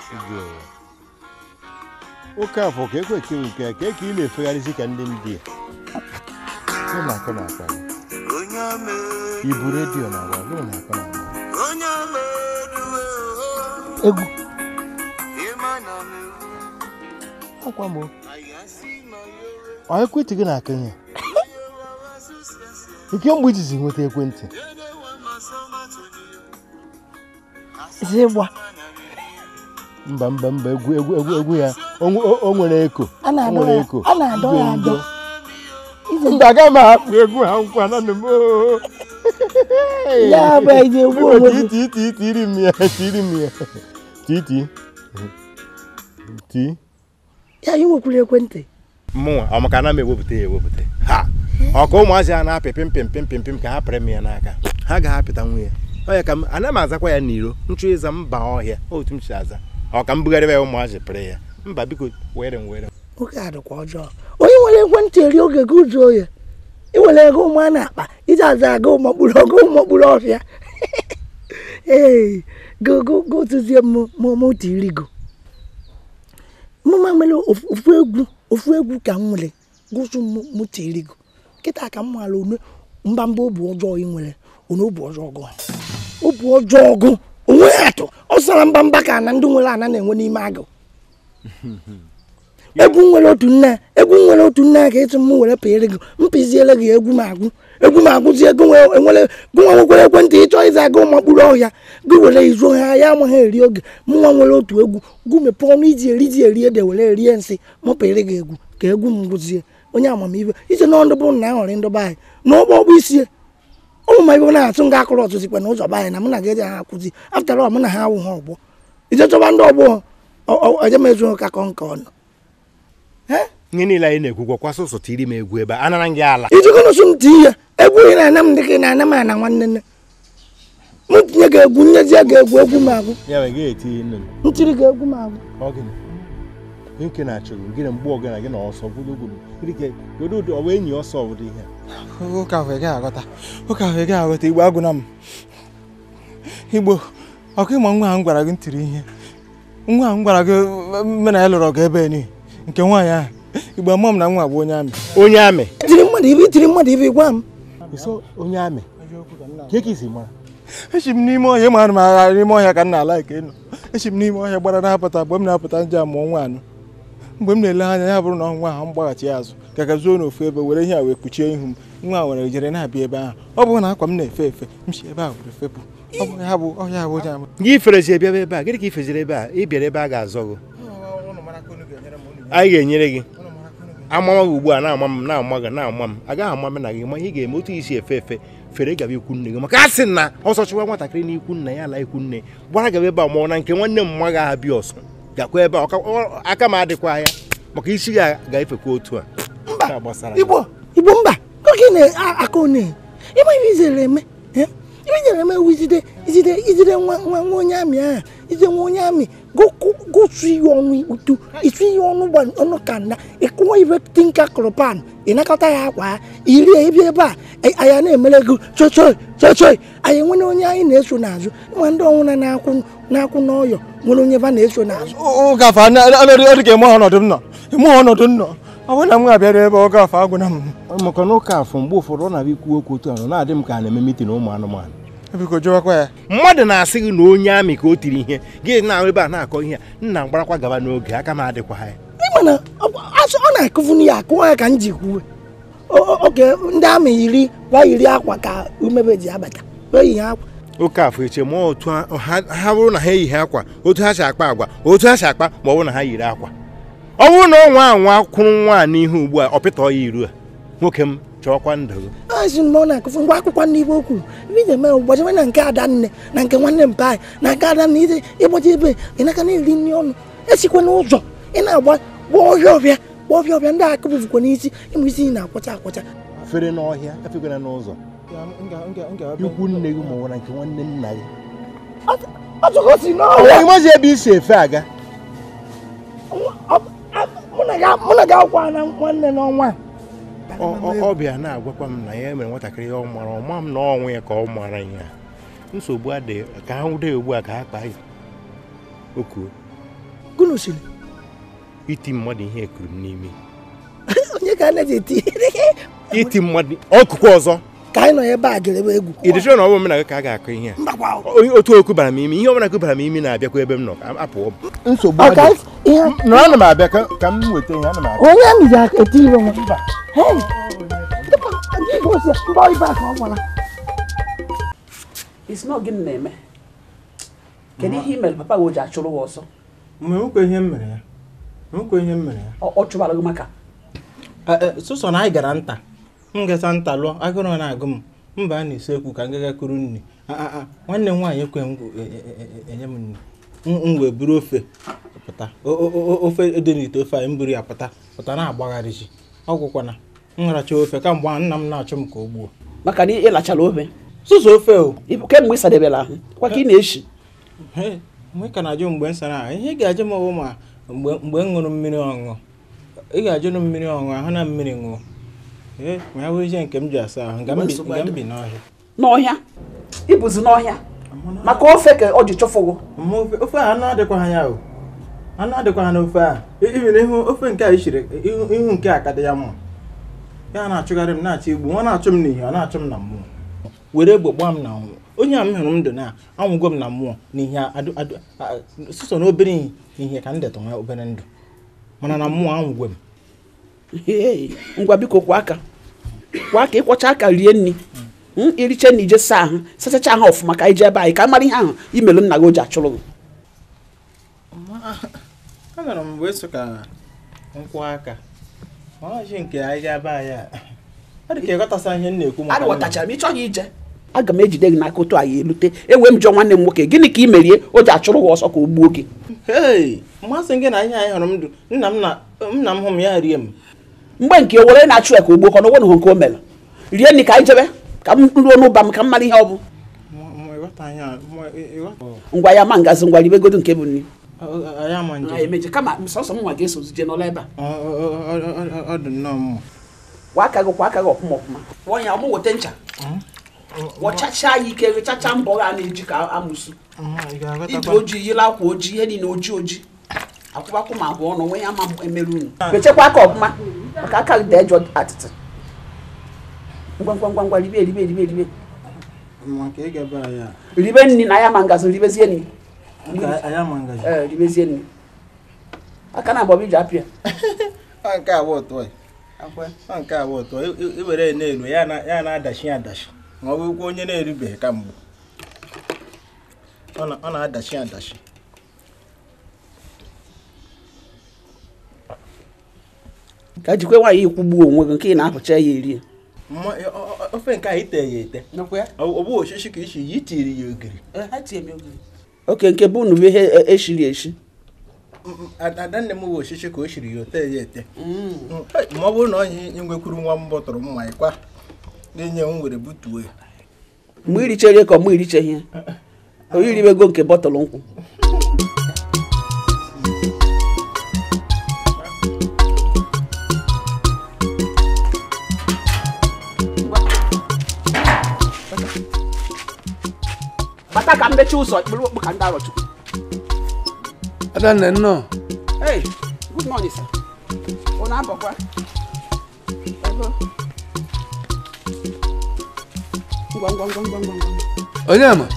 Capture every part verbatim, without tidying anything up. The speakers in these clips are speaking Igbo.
oke afọ ka ekwe ke nke ka ka ị na-efegharịzi ka ndị ndị a na-akọ na-akọ ibu redio na agba lụ na-akọ na-akọ egwu akwa m ọ ekwentị gị na-akọ ihe ike mgbe ijizi nweta ekwentị zigba mba mba mba egwu egwu egwu egwu ya o nwere eko o nwere eko a na-adọ ya adọ mba ga ma akpụ egwu ha nkwa na m ya bụ ide egwu onwe titi titi tiri m ya tiri m ya titi ti ya yi nwekwuru ekwentị mụnwa ọ maka na m ewepụta ya ewepụta ha ọkụ ụmụazị a na-apị pim pim pim pim pim ka ha pere m ya n'aka ha ga-apịta nwunye ọ ya ka m ana m azakwa ya n'iro nchụ ịza mba ọhịa otu m si aza ọ ka m bugharịba ya ụmụazị pere ya mba biko were m were oge a dịkwa ọjọọ onye nwere ekwentị eri oge gị ụjọ oye iwere ego ụmụ a na-akpa iji aza aga ụmọkpụrụ ogo ụmọkpụrụ ọfịa ee gogogotuzie moto irigo mụma nwere ofu egwu ofu egwu ka m nwere gosu moto irigo kịta ka m mara one mbamba obu ọjọọ ị nwere one obu ọjọọ ọgụ obu ọjọọ ọgụ onwe atụ ọ sara mbamba ka na ndị nwere ana na-enwe n'ime agụ egwu nwere otu nne egwu nwere otu nne ka ịtụ m were pere gị mpiziele gị egwu m agwụ egwu m agwụzi ego enwere gụnwa nwekwara ekwentị ịchọ ịza aga ụmọkpụrụ ọhịa gị were izu ha ya amaghị eri oge mụnwa nwere otu egwu gụ mepee ọnụ iji eri ji eri ede were erie nsị mụpere gị egwu ka egwu m gwụzie onye amamihe iche na ndụ bụ na ahọrị ndụba anyị na ụgbọ ọgbụ isi ụmụ ma ibe na-atụ nga akụrụ ọtụtụ na ụzọ anyị na mụ na gị eji ha akwụzi after all mụ na ha awụ ha ọgbọ ije chọba ndị ọgbọ ejemezu ka kọ nke ọnụ ihe niile anyị na-ekwukwa kwa sọsọ tiri m egwu ebe a anara gị ala ijikọnụsụ m ti ihe egwu ị na-ana m dịka ị na-ana m ana nwanne nne m tinye gị egwu nyezie gị egwu egwu m agwụ ntiri gị egwu m agwụ nke na-achọghị gịnị mgbe ọgana gị na ọsọ godo ọ bụ enyi ọsọ obodo ihe ụka ahụ ị aghọta ụka ahụ ị aghọta igbo agụna m igbo ọkụ ịma nwa ahụ gwara gị ntiri ihe nwa ahụ gwara gị mena ya lụrụ ọgụ ebe ni nke nwaanyị ahụ igbo ama m na nwa bụ onye amị onye amị tiri mmadụ ibe tiri mmadụ ibe gwa m so onye amị ka ka isi mara echi m n'ime ọhịa mara m agha n'ime ọhịa ka m na-ala ike nọ echi m n'ime ọhịa gbara na-apụta mgbe m na-apụta nje amụọ nwa anọ mgbe m na-ele anya ya bụrụ na nwa ahụ m gbaghachi azụ ka ka zuo n'ofu ebe were ihe a wee kpuchie ihu m nwa nwere jere na-abịa ebe ahụ ọ bụrụ na akwa m na-efe efe m si ebe ahụ were fepụ ọ bụ ya bụ ọhịa bụ onye amị gị ferezi ebe ebe a gịnị ka ị feziri ebe a ị bịara ebe a ga-azọ gị anyị ga-enyere gị amama gị ugbu a na-ama m na-ama gị na-ama m agaghị ama m na gị ma ihe ga-eme otu isi efe efe fere gaba ikwu nne gị maka a sị na ọsọ chụwa nwatakịrị n'ikwu nna ya ala ikwu nne gbara gaba ebe a mụọ na nke nwanne m mma ga abịa ọsọ gakwa ebe aka m adịkwa ya maka isi gị ga-efekwa otu a igbo igbo mba oge na-aka one ịma ihe izere eme ihe izere eme ewu izide izide izide nwa nwa onye amị ahụ izide nwa onye amị gotu ihe ọnụ utu itu ihe ọnụ gba ọnụ ka nna ịkụwa ibe tinka kropan ịnakọta ya akwa iri ebi ebe a anya na-emere gị chochoi chochoi anyị nwere onye anyị na-eso n'azụ ma ndị ọnwụ na na-akwụ na-akwụ n'ọyọ nwere onye ba na-eso n'azụ ụgafe ọ dị ka eme ọnọdụ m nọ eme ọnọdụ m nọ ọ bụrụ na m ga-abịara ebe ọ gafe agwụ na m maka na ụka afọ mgbe ụfọdụ ọ na-abịa ikwu okwu otu ahụ na-adị m ka a na-eme mitin ụmụ anụmanụ biko jụwakwa ya mmadụ na-asị gị na onye amị ka o tiri ihe gị na-ahụ ebe a na-akọ ihe nna mgbarakwa gaba n'oge aka m adịkwa ya ịmana ọ na-akụfu ya akụwa ya ka m ji kwuwe oge ndị amị yiri gwa yiri akwa ka umebe ji abata oyi akwa oke afọ eche ma otu ha bụrụ na ha eyighị akwa otu ha si akpa agwa otu ha si akpa ma ọ bụrụ na ha yiri akwa ọ bụrụ na ọnwa anwa kwụrụ nwa n'ihu ugbu a ọ pịta ọya iru a nwoke m chọọkwa ndụ azụ m ọ na-akụfu ngwa akwụkwọ ndị Igbo kwuru ibe na-eme ụbọchị na nke ada nne na nke nwanne mpa anyị na nke ada nne ije ịgbachi ebe ị naka na-eri nri ọnụ esikwa n'ụzọ ị na-agba gba ọhịa ọbịa gba ọbịa ọbịa ndị akụpụfukwa n'isi ịmụ isi na-akwacha akwacha fere n'ọhịa efekwana n'ụzọ ikwu nne gị ma ọ na nke nwanne nna gị ọtụgosi n'ọhịa ịmazi ebe isi efe aga mụ na gị akwa na nwanne n'ọnwa ọbịa na-agwakwa m na ya mere nwatakịrị ya ọ mara ọma m na ọnwụ ya ka ọ mara ya nsogbu adịghị ka ha nwude ugbu a ka ha kpaa ya okuo gụnụ siri iti mmadụ ihe ekuru n'imi onye ka na-eji eti iti mmadụ ọkụkụ ọzọ ka anyị nọ ebe a gere egwu ịdịchọ na ọ bụ omenala ka a ga-akụ ihe otu okwu bara m imi ihe ọbụla kubara m imi na-abịakwa ebe m nọ ka apụọ nsogbu na ana m abịa ka m weta ihe ana m abịa onye m ji eti ire nwa mba isi na gịnị na-eme kedu ihe i mere papa o ji achụrụ gị ọsọ mgbe nwekwa ihe m mere ya nwekwa ihe m mere ya ọ chụbara gị maka sụsọ na anyị gara nta m gasa nta lụọ agụrụ na-agụ m mba a na-esi ekwu ka m gaga kuru nri nwanne m nwaanyị ekwe m enye m nri m wee buru ofe pụta ofe dị n'ite ofe anyị m buru ya pụta pụta na-agbagharị ji ọgwụkwana m racha ofe ka mgbe nna m na-achụ m ka o gbuo maka na ị lachara ofe sụsọ ofe o kemgbe ị sadebela ahụ kwa ka ị na-eshi mgbe ka na-ajụ mgbe m sara ahụ ihe ị ga-ajụ m ọbụ ma mgbe m ṅụrụ mmiri ọṅụṅụ ị ga-ajụ m mmiri ọṅụṅụ ahụ na mmiri ṅụọ ee ma ya wee ihe nke m ji asa ahụ nga m bi n'ọhịa n'ọhịa ịbụzi n'ọhịa maka ofe ka ọ ji chọfụgụ ofe a anụ adịkwa anya o anụ adịkwa anya ofe a ibiri ihu ofe nke a ishiri ihu nke a ka dị ya mma ya na-achụgharị m na-achọ igbu nwa na-achụ m n'ihe ọ na-achụ m na mmụọ were egbe gbaa m na ọnwụ onye a m hụrụ m ndụ na anwụgo m na mmụọ n'ihe sụsọ na obere ihe ka m detọ nwa obere ndụ mana na mmụọ anwụgo m ngwa biko kwa aka kwa aka ịkwọcha aka rie nri iriche na ije saa ahụ sachacha ahụ ọfụma ka ije ebe anyị ka mara ihe ahụ imelu nna gị o ji achụrụ gị agara m mgbe eso ka nkwụ aka ọchị nke anyị ebe anyị a dị ka ịghọtasa ihe m na-ekwu maka adịghọtachara m ịchọghị ije aga m ejide gị n'aka otu anyị elute ewe m jụọ nwanne m nwoke gịnị ka i merie o ji achụrụ gị ọsọ ka o gbuo gị ee mmasị gị na ihe anyị hụrụ m ndụ nna m nna m hụ m ya rie m mgbe nke o were na-achụ ya ka o gbuo ka ọ nọgwụ nke o mere rie nri ka anyị jebe ka m ruo n'ụba m ka m mara ihe ọ bụ ngwa ya ma ngazi ngwa ribegodo nke bụ nri emeje kama sọsọ m nwa ga-eso zuje n'ụlọ ebe a kwa aka gị kwa aka gị ọfụma ọfụma kwụọ ya ọmụ weta ncha wọchacha ya ike rechacha mbọ a na-eji ka amụsụ ibu ojii yiri akwa ojii ihe niile oji oji akwụkwọ ma abụọ ọnụ nwe ya ma emerụ unu mechekwa aka ọfụma maka aka gị dị ejọ atịtị ngwa ngwa ngwa ngwa ribe ribe ribe ribe ribe nri na ya ma ngazi ribezie nri ee ribezie nri aka na agbọbụ iji apịa nke a bụ ụtọ nke a bụ ụtọ iwere na-elu ya na-adachi adachi ma ọ bụkwa onye na-eribeghị ka mgbe ọ na-adachi adachi ka jikwe nwaanyị ikwugbuo onwe gị nke ị na-apụcha ya eri ofe nke a ite ya ete ọ bụ oshishi ka isi yi tiri ya ogiri oke nke bụ unu bụ ihe eshiri eshi adanne m bụ oshishi ka o shiri ya ote ya ete ma ọ bụrụ na onye nwekwuru nwa m bọtụrụ m mmanya kwa na-enye m were butuo ya mgbe irichere ka mgbe iriche ihe onye iribego nke bọtụlụ nkwụ bata ka mmechi ụzọ kpụrụ okpu ka ndị arọchukwu adanne nnọọ hey good morning sir ọ na-abọkwa ngwa ngwa ngwa ngwa ngwa onye ama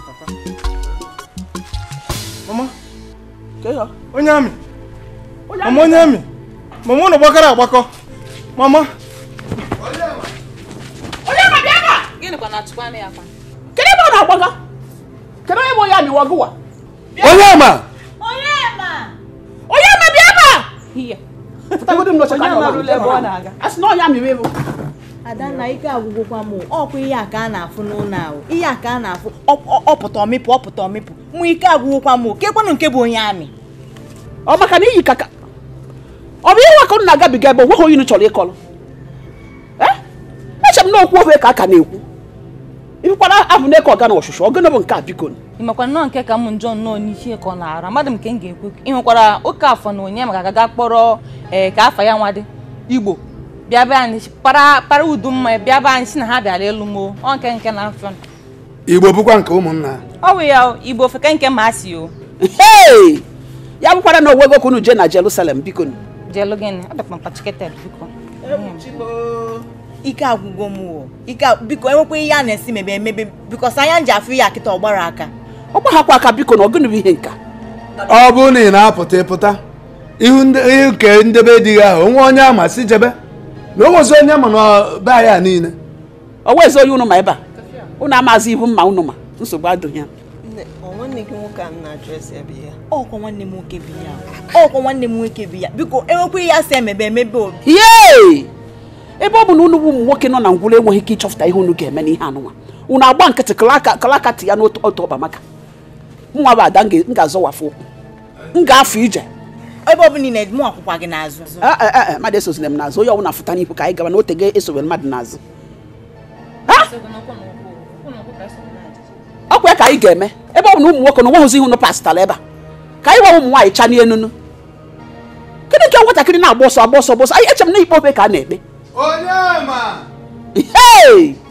mama keyo onye amị mama onye amị mama ụnụ gbakọrọ agbakọ mama onye ama onye ama bịa ebe a gịnị kwa na-atụkwa ya akwa kedu ebe ọ na-agbaga kedu onye bụ onye amị wagụwa onye ama onye ama onye ama bịa ebe a hiya pụtagodo m n'oche ka anyị ọrụ ebe ọ na-aga a sị na onye amị bụ Adanna ike agwụgwụkwa m ọkwa ihe a ka a na-afụ n'ụlọ ahụ ihe a ka a na-afụ ọpụta ọmịpụ ọpụta ọmịpụ mụ ike agwụgwụkwa m kekwanụ nke bụ onye amị ọ maka na iyi kaka ọ bụ ihe ka unu na-agabiga ebe onweghị onye unu chọrọ ịkọrọ eche m na okwu ofe ka a ka na-ekwu ịbụkwara abụ na eke ọga na ọchụchụ ọgana bụ nke a biko ịmakwa nnọọ nke ka m njọ nnọọ n'isi ka ọ na-ara mmadụ nke m ga-ekwe ị nwekwara oke afọ na onye maka ga kpọrọ ee ka afa ya nwa dị Igbo bịa be anyị para para udu mma bịa be anyị si na ha bịara elu mo ọ nke nke na afọ Igbo bụkwa nke ụmụnna ọ bụ ya Igbo feke nke ma asị o ya bụkwara na owego ka unu jee na Jerusalem biko jelu gịnị adakpa mpachiketed biko ike agwụgwọ m o ike biko enwekwa ihe a na-esi mebe emebe biko anya nji afụ ya kịta ọgbara aka ọgbahakwa aka biko na ọgụnụ bụ ihe nka ọ bụ na ị na-apụta ịpụta ihu nke ndebe dị ahụ onwe onye ama si jebe na o nwezi onye ma na be anyị niile o wezi onye unu ma ebe a unu amazi ihu mma unu ma nsogbu adụghị ya ọkwa nwanne m nwoke bi ya ọkwa nwanne m nwoke bi ya biko enwekwa ihe asị emebe emebe obi yee ebe ọ bụ na unu bụ ụmụ nwoke nọ na ngwụrụ enweghị ike ịchọpụta ihe unu ga-eme n'ihe anụnwa unu agba nkịtị kalakati ya n'otu ọba maka nwa bụ ada m ga-azọwafụ ụkwụ m ga-afụ ije ebe ọ bụ niile mụ akwụkwa gị n'azụ mmadụ esozina m n'azụ onye ọbụla fụta n'ihu ka anyị gaba na ote ga-esobe mmadụ n'azụ ọkwa ka anyị ga-eme ebe ọ bụ na ụmụ nwoke na nweghịzi ihe unu pasịtara ebe a ka anyị gwa ụmụ nwaanyị cha n'enunu kedụ nke nwatakịrị na-agba ọsọ agba ọsọ ọsọ anyị eche m na ikpe obe ka a na-ekpe onye ma hey